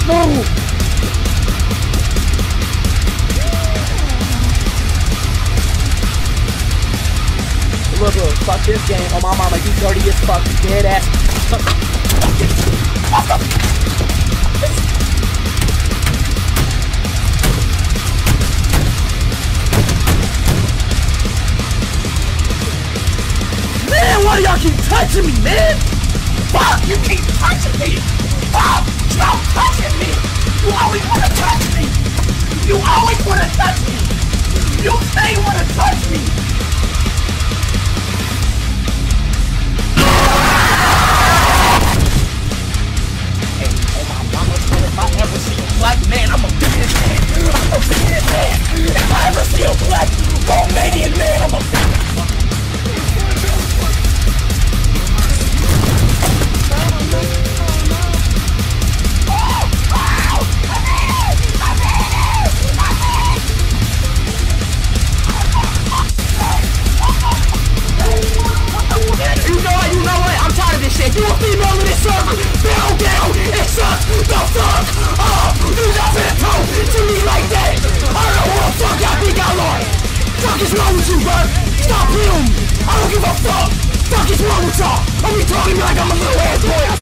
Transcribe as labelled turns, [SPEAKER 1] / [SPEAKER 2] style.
[SPEAKER 1] No! Look, fuck this game. Oh my mama, you dirty as fuck, you dead ass. Man, why do y'all keep touching me, man? Fuck, you keep touching me. Fuck, stop touching me. You always wanna touch me. You always wanna touch me. You stay wanna touch me. Black man, I'm a business man. I'm a business man. If I ever see a black Romanian man, I'm a You know what? I'm tired of this shit. You a female in this server. Bow down and suck the fuck up. You not finna talk to me like that. I don't know who the fuck y'all think y'all are. Fuck is wrong with you, bro? Stop playing with me. I don't give a fuck. Fuck is wrong with y'all? I'm talking to me like I'm a little ass boy.